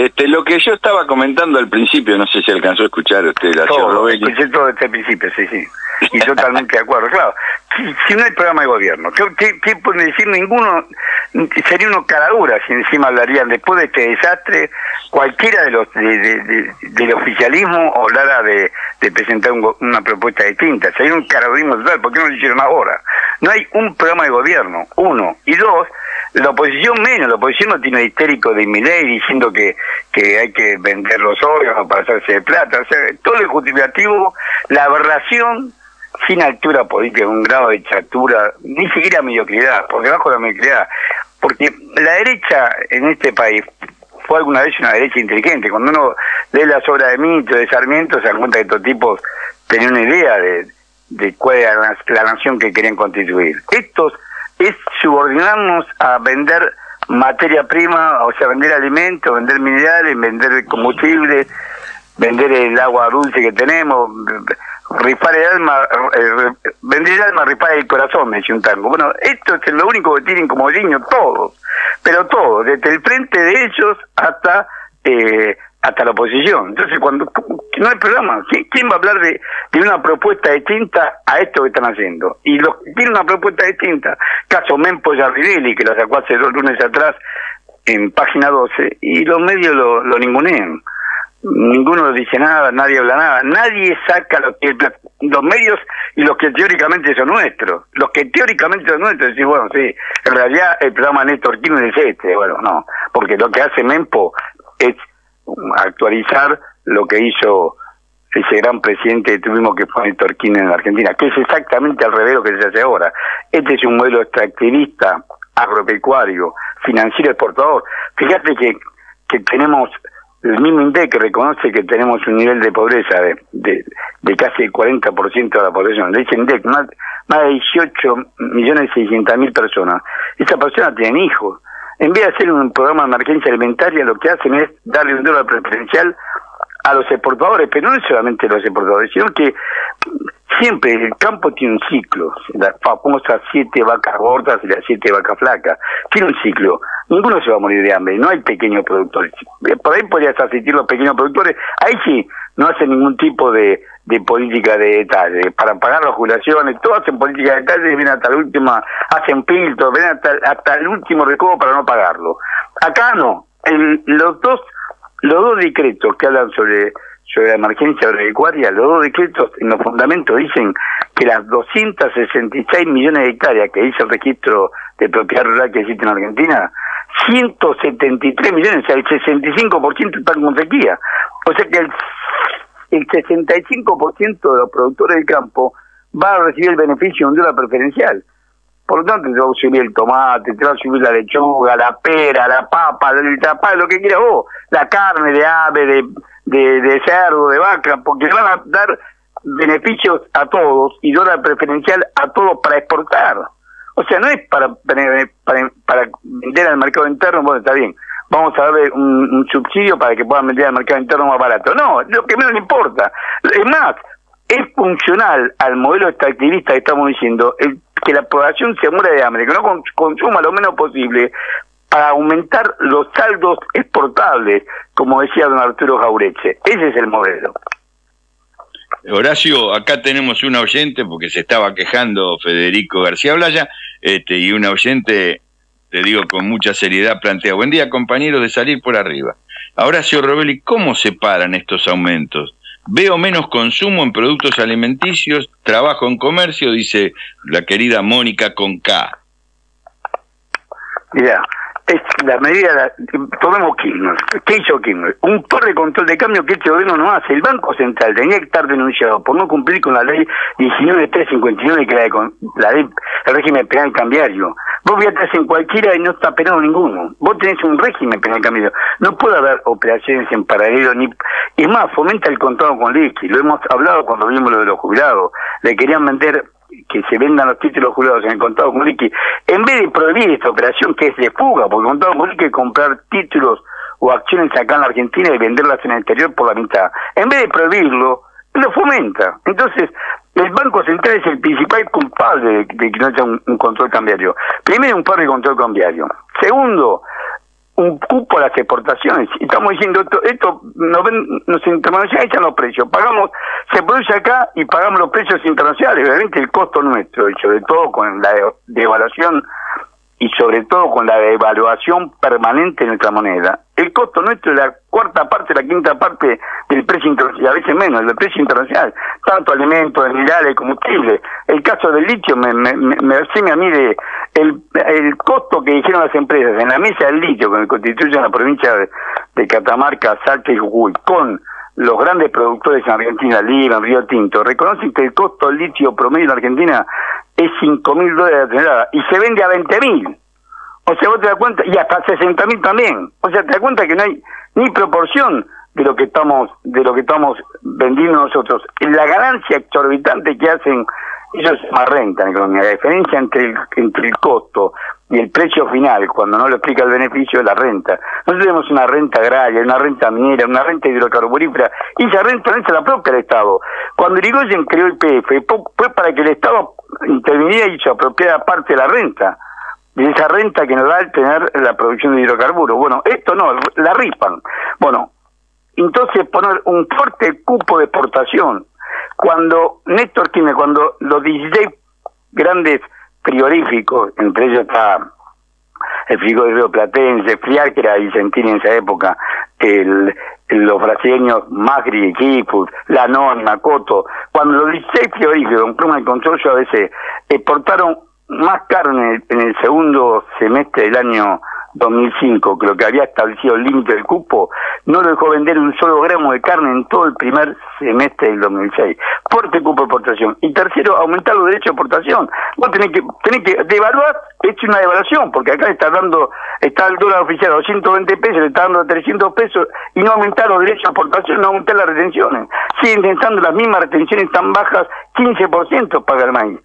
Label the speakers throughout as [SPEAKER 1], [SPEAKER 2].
[SPEAKER 1] Lo que yo estaba comentando al principio, no sé si alcanzó a escuchar usted, la señora Robelli.
[SPEAKER 2] Escuché todo desde el principio, sí. Y totalmente de acuerdo. Claro, si no hay programa de gobierno, ¿qué pueden decir? Ninguno, sería uno caradura si encima hablarían después de este desastre, cualquiera de los del oficialismo hablara de presentar una propuesta distinta. Sería un caradurismo total. ¿Por qué no lo hicieron ahora? No hay un programa de gobierno, uno. Y dos, la oposición menos. La oposición no tiene histérico de Milei diciendo que hay que vender los órganos para hacerse de plata. O sea, todo el justificativo, la aberración sin altura política, un grado de chatura, ni siquiera mediocridad, por debajo de la mediocridad. Porque la derecha en este país fue alguna vez una derecha inteligente. Cuando uno lee las obras de Mitre, de Sarmiento, se da cuenta que estos tipos tenían una idea de cuál era la nación que querían constituir. Estos es subordinarnos a vender materia prima, o sea, vender alimentos, vender minerales, vender combustibles, vender el agua dulce que tenemos, rifar el alma, vender el alma, rifar el corazón, me decía un tango. Bueno, esto es lo único que tienen como niños todos, pero todos, desde el frente de ellos hasta la oposición. Entonces, cuando no hay programa, ¿quién va a hablar de una propuesta distinta a esto que están haciendo? Y los que tienen una propuesta distinta, caso Mempo Giardivelli, que la sacó hace 2 lunes atrás en página 12, y los medios lo ningunean. Ninguno dice nada, nadie habla nada, nadie saca los medios y los que teóricamente son nuestros. Los que teóricamente son nuestros, decís, bueno, sí, en realidad el programa Néstor Kirchner es este. Bueno, no, porque lo que hace Mempo es actualizar lo que hizo ese gran presidente que tuvimos, que fue Néstor Kirchner en la Argentina, que es exactamente al revés de lo que se hace ahora. Este es un modelo extractivista, agropecuario, financiero, exportador. Fíjate que tenemos el mismo INDEC, que reconoce que tenemos un nivel de pobreza de casi el 40% de la población. Le dice INDEC, más de 18.600.000 personas. Esas personas tienen hijos. En vez de hacer un programa de emergencia alimentaria, lo que hacen es darle un dólar preferencial a los exportadores, pero no es solamente los exportadores, sino que siempre el campo tiene un ciclo, las famosas 7 vacas gordas y las 7 vacas flacas, tiene un ciclo, ninguno se va a morir de hambre, no hay pequeños productores, por ahí podrías asistir los pequeños productores, ahí sí, no hacen ningún tipo de política de detalle, para pagar las jubilaciones, todos hacen política de detalle, vienen hasta la última, hacen filtros, ven hasta el último recodo para no pagarlo. Acá no, los dos decretos que hablan sobre la emergencia agropecuaria, los 2 decretos en los fundamentos dicen que las 266 millones de hectáreas que dice el registro de propiedad rural que existe en Argentina, 173 millones, o sea, el 65% están con sequía. O sea que el 65% de los productores del campo va a recibir el beneficio de un dólar preferencial. Por lo tanto, te va a subir el tomate, te va a subir la lechuga, la pera, la papa, lo que quieras vos, la carne de ave, de cerdo, de vaca, porque le van a dar beneficios a todos y dólar preferencial a todos para exportar. O sea, no es para vender al mercado interno, bueno, está bien, vamos a darle un subsidio para que puedan vender al mercado interno más barato. No, lo que menos le importa. Es más, es funcional al modelo extractivista que estamos diciendo, que la población se muera de hambre, que no consuma lo menos posible para aumentar los saldos exportables, como decía don Arturo Jauretche. Ese es el modelo.
[SPEAKER 1] Horacio, acá tenemos un oyente, porque se estaba quejando Federico García Blaya, y un oyente, te digo con mucha seriedad, plantea: buen día, compañeros, de salir por arriba. Horacio Robelli, ¿cómo se paran estos aumentos? Veo menos consumo en productos alimenticios, trabajo en comercio, dice la querida Mónica con K.
[SPEAKER 2] Mira, es la medida, tomemos Kirchner. ¿Qué hizo Kirchner? Un par de control de cambio que este gobierno no hace. El Banco Central tenía que estar denunciado por no cumplir con la ley 19.359, que es la ley del régimen penal cambiario. Vos viajas en cualquiera y no está penado ninguno. Vos tenés un régimen penal cambiario. No puede haber operaciones en paralelo, ni... Es más, fomenta el contado con liqui. Lo hemos hablado cuando vimos lo de los jubilados. Le querían vender que se vendan los títulos jubilados en el contado con liqui. En vez de prohibir esta operación, que es de fuga, porque el contado con liqui es comprar títulos o acciones acá en la Argentina y venderlas en el exterior por la mitad. En vez de prohibirlo, lo fomenta. Entonces, el Banco Central es el principal culpable de que no haya un control cambiario. Primero, un par de control cambiario. Segundo, un cupo a las exportaciones. Y estamos diciendo, esto nos internacionalizan los precios. Se produce acá y pagamos los precios internacionales. Obviamente el costo nuestro, y sobre todo con la devaluación y sobre todo con la devaluación permanente de nuestra moneda, el costo nuestro es la cuarta parte, la quinta parte del precio internacional, a veces menos, del precio internacional, tanto alimentos, minerales, combustibles. El caso del litio me resume a mí de el costo que dijeron las empresas en la mesa del litio, que constituye la provincia de Catamarca, Salta y Jujuy, con los grandes productores en Argentina, Lima, Río Tinto, reconocen que el costo del litio promedio en Argentina es $5.000 la tonelada y se vende a 20.000. O sea, vos te das cuenta, y hasta 60.000 también. O sea, te das cuenta que no hay ni proporción de lo que estamos vendiendo nosotros. La ganancia exorbitante que hacen ellos más renta en economía. La diferencia entre el costo y el precio final, cuando no lo explica el beneficio, es la renta. Nosotros tenemos una renta agraria, una renta minera, una renta hidrocarburífera, y esa renta no es la propia del Estado. Cuando Irigoyen creó el PF, fue para que el Estado interviniera y se apropiara parte de la renta, de esa renta que nos da el tener la producción de hidrocarburos. Bueno, esto no, la ripan. Bueno, entonces poner un fuerte cupo de exportación. Cuando Néstor Kirchner, cuando los 16 grandes frigoríficos, entre ellos está el frigorífico Platense, Friar, que era Vicentín en esa época, los brasileños Magri, Gifus, Lanón, Macoto, cuando los 16 frigoríficos, con Pluma y Consorcio a veces, exportaron más carne en el segundo semestre del año 2005, que lo que había establecido el límite del cupo, no lo dejó vender un solo gramo de carne en todo el primer semestre del 2006. Fuerte cupo de exportación. Y tercero, aumentar los derechos de exportación. Vos tenés que devaluar, es una devaluación, porque acá está el dólar oficial a 220 pesos, le está dando a 300 pesos, y no aumentar los derechos de exportación, no aumentar las retenciones. Siguen intentando las mismas retenciones tan bajas, 15% paga el maíz.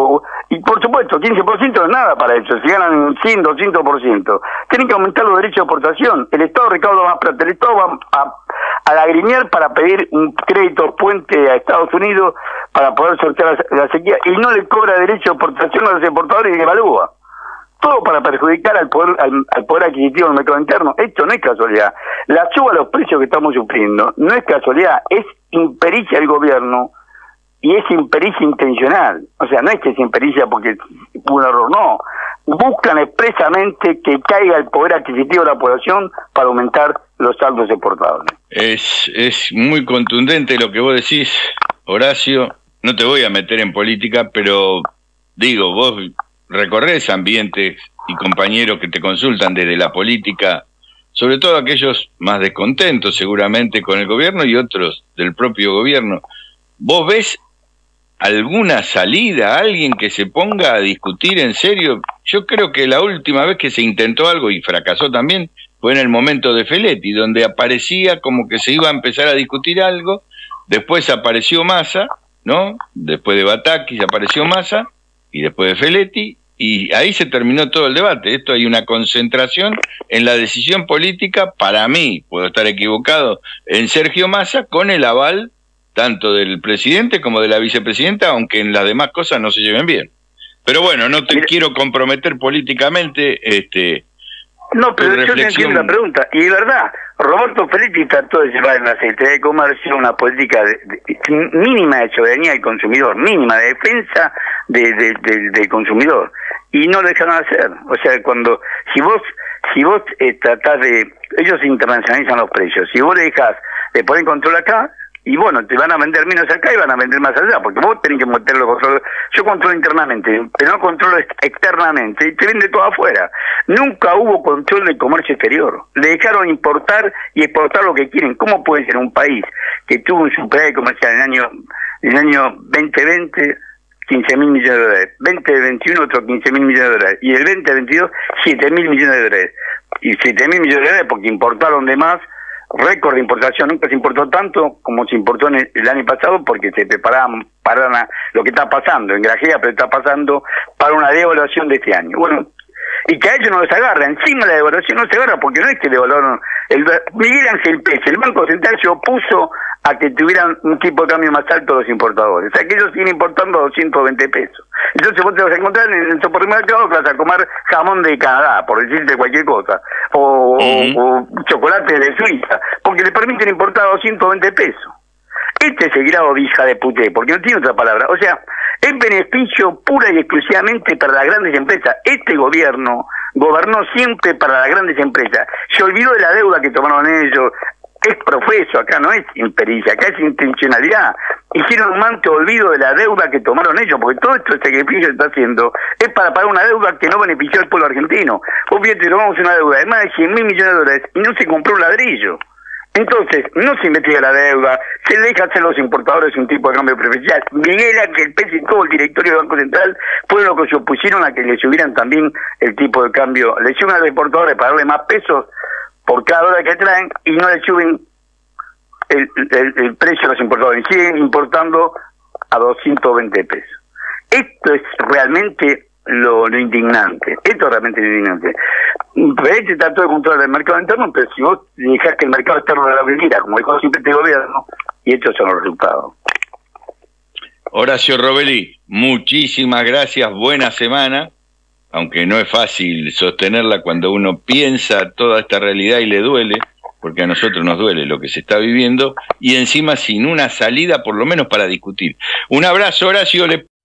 [SPEAKER 2] Y por supuesto, 15% no es nada para eso, si ganan 100, 200%. Tienen que aumentar los derechos de exportación. El Estado recauda más plata, el Estado va a lagrimear para pedir un crédito puente a Estados Unidos para poder sortear la sequía, y no le cobra derecho de exportación a los exportadores y devalúa. Todo para perjudicar al poder adquisitivo del mercado interno. Esto no es casualidad. La suba a los precios que estamos sufriendo no es casualidad, es impericia del gobierno, y es impericia intencional. O sea, no es que es impericia porque hubo un error, no. Buscan expresamente que caiga el poder adquisitivo de la población para aumentar los saldos exportables.
[SPEAKER 1] Es muy contundente lo que vos decís, Horacio. No te voy a meter en política, pero digo, vos recorrés ambientes y compañeros que te consultan desde la política, sobre todo aquellos más descontentos seguramente con el gobierno y otros del propio gobierno. ¿Vos ves alguna salida, alguien que se ponga a discutir en serio? Yo creo que la última vez que se intentó algo y fracasó también fue en el momento de Feletti, donde aparecía como que se iba a empezar a discutir algo, después apareció Massa, ¿no? Después de Batakis apareció Massa, y después de Feletti, y ahí se terminó todo el debate. Esto hay una concentración en la decisión política, para mí, puedo estar equivocado, en Sergio Massa, con el aval tanto del presidente como de la vicepresidenta, aunque en las demás cosas no se lleven bien. Pero bueno, no te quiero comprometer políticamente.
[SPEAKER 2] No, pero yo te entiendo la pregunta. Y de verdad, Roberto Feletti trató de llevar en la Secretaría de Comercio una política mínima de soberanía del consumidor, mínima de defensa del consumidor. Y no lo dejaron hacer. O sea, si vos tratás ellos internacionalizan los precios. Si vos le dejás de poner control acá, y bueno, te van a vender menos acá y van a vender más allá, porque vos tenés que meterlo control. Yo controlo internamente, pero no controlo externamente, y te vende todo afuera. Nunca hubo control del comercio exterior. Le dejaron importar y exportar lo que quieren. ¿Cómo puede ser un país que tuvo un superávit comercial en el año 2020, 15.000 millones de dólares, 2021 otros 15.000 millones de dólares, y el 2022 7.000 millones de dólares? Y 7.000 millones de dólares porque importaron de más, récord de importación. Nunca se importó tanto como se importó en el año pasado, porque se preparaban para lo que está pasando en Grajea, pero está pasando para una devaluación de este año. Bueno, y que a ellos no les agarra, encima la devaluación no se agarra, porque no es que devaluaron. Miguel Ángel Pérez, el Banco Central se opuso a que tuvieran un tipo de cambio más alto los importadores. O sea, que ellos siguen importando a 220 pesos. Entonces vos te vas a encontrar en el supermercado que vas a comer jamón de Canadá, por decirte cualquier cosa, o chocolate de Suiza, porque le permiten importar a 220 pesos. Este es el grado de hija de puté, porque no tiene otra palabra. O sea, es beneficio pura y exclusivamente para las grandes empresas. Este gobierno gobernó siempre para las grandes empresas. Se olvidó de la deuda que tomaron ellos. Es profeso, acá no es impericia, acá es intencionalidad. Hicieron un manto olvido de la deuda que tomaron ellos, porque todo esto sacrificio que está haciendo es para pagar una deuda que no benefició al pueblo argentino. Vos fíjate, tomamos una deuda de más de 100.000 millones de dólares y no se compró un ladrillo. Entonces, no se investiga la deuda, se le deja hacer los importadores un tipo de cambio preferencial. Miguel Ángel Pérez y todo el directorio del Banco Central fueron los que se opusieron a que le subieran también el tipo de cambio. Le suben a los importadores para darle más pesos por cada dólar que traen y no le suben el precio a los importadores. Siguen importando a 220 pesos. Esto es realmente lo indignante. Esto es realmente lo indignante. Este trató de controlar el mercado interno, pero si vos dejás que el mercado externo de la venida, como dijo siempre este gobierno, y estos son los resultados.
[SPEAKER 1] Horacio Robelli, muchísimas gracias, buena semana, aunque no es fácil sostenerla cuando uno piensa toda esta realidad y le duele, porque a nosotros nos duele lo que se está viviendo, y encima sin una salida por lo menos para discutir. Un abrazo, Horacio.